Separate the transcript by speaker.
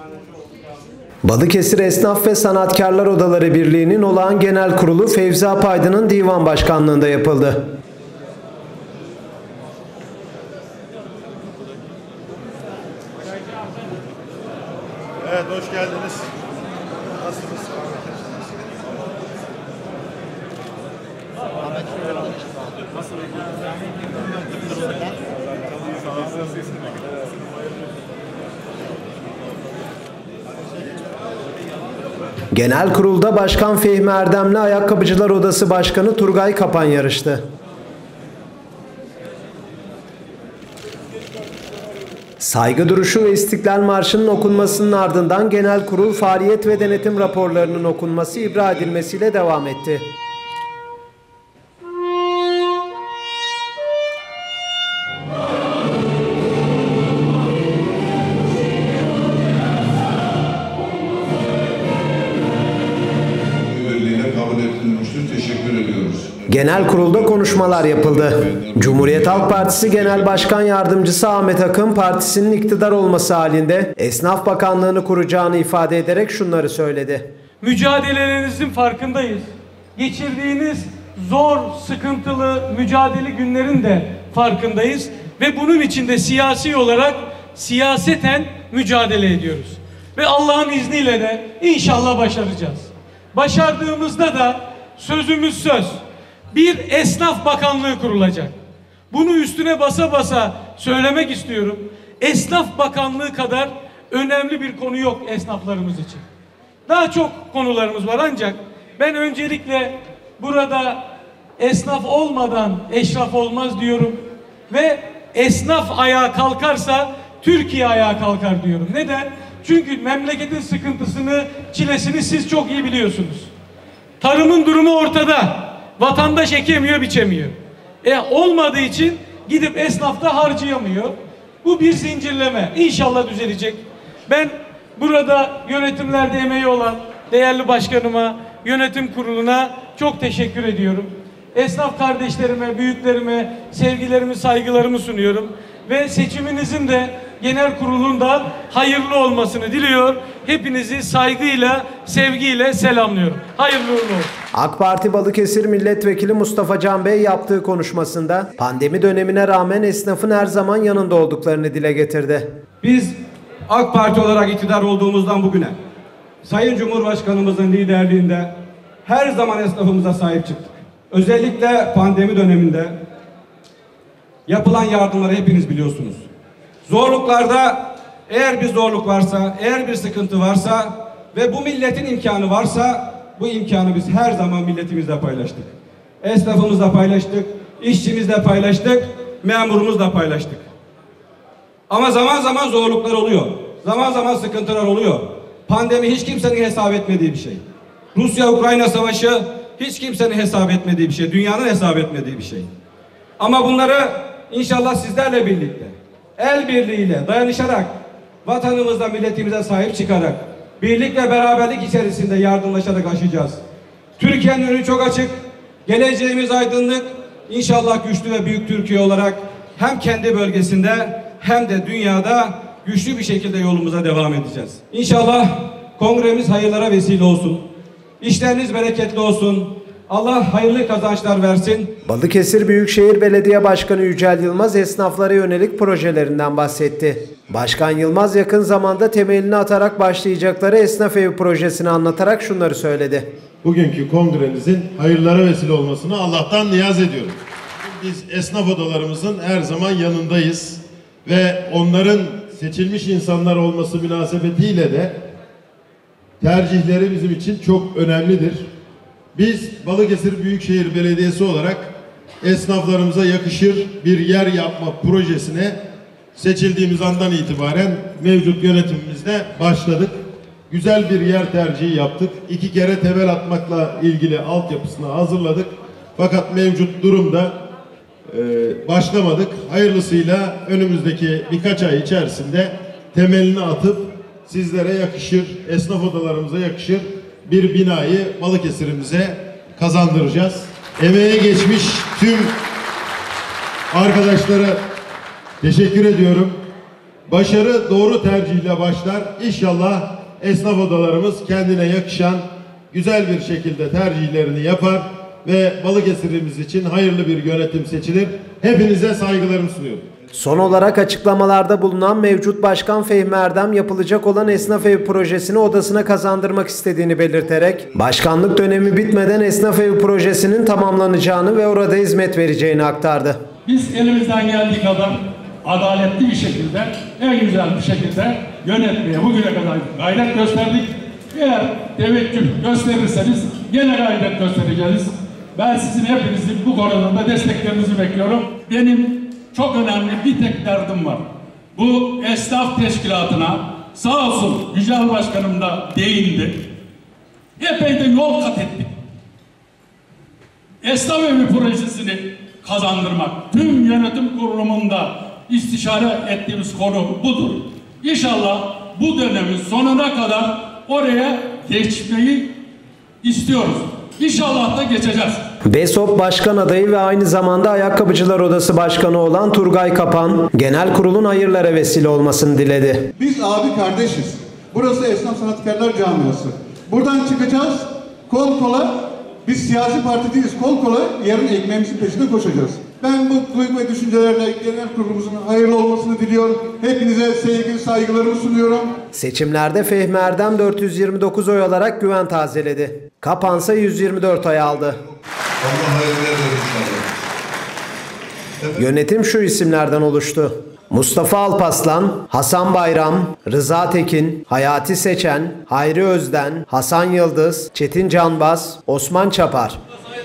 Speaker 1: Balıkesir Esnaf ve Sanatkarlar Odaları Birliği'nin olağan genel kurulu Fevzi Apaydın'ın divan başkanlığında yapıldı.
Speaker 2: Evet, hoş geldiniz. Nasılsınız?
Speaker 1: Genel kurulda Başkan Fehmi Erdem'le Ayakkabıcılar Odası Başkanı Turgay Kapan yarıştı. Saygı duruşu ve İstiklal Marşı'nın okunmasının ardından genel kurul faaliyet ve denetim raporlarının okunması, ibra edilmesiyle devam etti.
Speaker 3: Teşekkür ediyoruz.
Speaker 1: Genel kurulda konuşmalar yapıldı. Cumhuriyet Halk Partisi Genel Başkan Yardımcısı Ahmet Akın, partisinin iktidar olması halinde Esnaf Bakanlığı'nı kuracağını ifade ederek şunları söyledi.
Speaker 4: Mücadelelerinizin farkındayız. Geçirdiğiniz zor, sıkıntılı mücadele günlerin de farkındayız. Ve bunun için de siyasi olarak siyaseten mücadele ediyoruz. Ve Allah'ın izniyle de inşallah başaracağız. Başardığımızda da sözümüz söz. Bir esnaf bakanlığı kurulacak. Bunu üstüne basa basa söylemek istiyorum. Esnaf bakanlığı kadar önemli bir konu yok esnaflarımız için. Daha çok konularımız var ancak ben öncelikle burada esnaf olmadan eşraf olmaz diyorum. Ve esnaf ayağa kalkarsa Türkiye ayağa kalkar diyorum. Neden? Çünkü memleketin sıkıntısını, çilesini siz çok iyi biliyorsunuz. Tarımın durumu ortada. Vatandaş ekemiyor, biçemiyor. Olmadığı için gidip esnafta harcayamıyor. Bu bir zincirleme. İnşallah düzelecek. Ben burada yönetimlerde emeği olan değerli başkanıma, yönetim kuruluna çok teşekkür ediyorum. Esnaf kardeşlerime, büyüklerime sevgilerimi, saygılarımı sunuyorum. Ve seçiminizin de genel kurulunda hayırlı olmasını diliyor. Hepinizi saygıyla, sevgiyle selamlıyorum. Hayırlı uğurlu olsun.
Speaker 1: AK Parti Balıkesir Milletvekili Mustafa Can Bey yaptığı konuşmasında pandemi dönemine rağmen esnafın her zaman yanında olduklarını dile getirdi.
Speaker 5: Biz AK Parti olarak iktidar olduğumuzdan bugüne Sayın Cumhurbaşkanımızın liderliğinde her zaman esnafımıza sahip çıktık. Özellikle pandemi döneminde yapılan yardımları hepiniz biliyorsunuz. Zorluklarda eğer bir zorluk varsa, eğer bir sıkıntı varsa ve bu milletin imkanı varsa bu imkanı biz her zaman milletimizle paylaştık. Esnafımızla paylaştık, işçimizle paylaştık, memurumuzla paylaştık. Ama zaman zaman zorluklar oluyor. Zaman zaman sıkıntılar oluyor. Pandemi hiç kimsenin hesap etmediği bir şey. Rusya-Ukrayna savaşı hiç kimsenin hesap etmediği bir şey. Dünyanın hesap etmediği bir şey. Ama bunları inşallah sizlerle birlikte, el birliğiyle, dayanışarak, vatanımıza, milletimize sahip çıkarak, birlik ve beraberlik içerisinde yardımlaşarak aşacağız. Türkiye'nin önü çok açık, geleceğimiz aydınlık. İnşallah güçlü ve büyük Türkiye olarak hem kendi bölgesinde hem de dünyada güçlü bir şekilde yolumuza devam edeceğiz. İnşallah kongremiz hayırlara vesile olsun. İşleriniz bereketli olsun. Allah hayırlı kazançlar versin.
Speaker 1: Balıkesir Büyükşehir Belediye Başkanı Yücel Yılmaz esnaflara yönelik projelerinden bahsetti. Başkan Yılmaz yakın zamanda temelini atarak başlayacakları esnaf evi projesini anlatarak şunları söyledi.
Speaker 2: Bugünkü kongremizin hayırlara vesile olmasını Allah'tan niyaz ediyorum. Biz esnaf odalarımızın her zaman yanındayız ve onların seçilmiş insanlar olması münasebetiyle de tercihleri bizim için çok önemlidir. Biz Balıkesir Büyükşehir Belediyesi olarak esnaflarımıza yakışır bir yer yapma projesine seçildiğimiz andan itibaren mevcut yönetimimizde başladık. Güzel bir yer tercihi yaptık. 2 kere temel atmakla ilgili altyapısını hazırladık. Fakat mevcut durumda başlamadık. Hayırlısıyla önümüzdeki birkaç ay içerisinde temelini atıp sizlere yakışır, esnaf odalarımıza yakışır bir binayı Balıkesir'imize kazandıracağız. Emeğe geçmiş tüm arkadaşlara teşekkür ediyorum. Başarı doğru tercihle başlar. İnşallah esnaf odalarımız kendine yakışan güzel bir şekilde tercihlerini yapar ve Balıkesir'imiz için hayırlı bir yönetim seçilir. Hepinize saygılarımı sunuyorum.
Speaker 1: Son olarak açıklamalarda bulunan mevcut Başkan Fehmi Erdem yapılacak olan Esnaf Evi projesini odasına kazandırmak istediğini belirterek başkanlık dönemi bitmeden Esnaf Evi projesinin tamamlanacağını ve orada hizmet vereceğini aktardı.
Speaker 6: Biz elimizden geldiği kadar adaletli bir şekilde, en güzel bir şekilde yönetmeye bugüne kadar gayret gösterdik. Eğer teveccüh gösterirseniz yine gayret göstereceğiz. Ben sizin hepinizin bu konuda da desteklerinizi bekliyorum. Benim çok önemli bir tek derdim var. Bu esnaf teşkilatına sağ olsun Yücel Başkanım da değindi. Epey de yol kat ettik. Esnaf Evi projesini kazandırmak. Tüm yönetim kurulumunda istişare ettiğimiz konu budur. İnşallah bu dönemin sonuna kadar oraya geçmeyi istiyoruz. İnşallah da geçeceğiz.
Speaker 1: BESOP Başkan adayı ve aynı zamanda Ayakkabıcılar Odası Başkanı olan Turgay Kapan, genel kurulun hayırlara vesile olmasını diledi.
Speaker 7: Biz abi kardeşiz. Burası Esnaf Sanatkarlar Camiası. Buradan çıkacağız, kol kola, biz siyasi parti değiliz, kol kola yarın ekmeğimizin peşinde koşacağız. Ben bu duygu ve düşüncelerle genel kurulumuzun hayırlı olmasını diliyorum. Hepinize sevgi, saygılarımı sunuyorum.
Speaker 1: Seçimlerde Fehmi Erdem 429 oy alarak güven tazeledi. Kapansa 124 oy aldı.
Speaker 3: Allah hayırlı eder inşallah.
Speaker 1: Yönetim şu isimlerden oluştu: Mustafa Alpaslan, Hasan Bayram, Rıza Tekin, Hayati Seçen, Hayri Özden, Hasan Yıldız, Çetin Canbaz, Osman Çapar.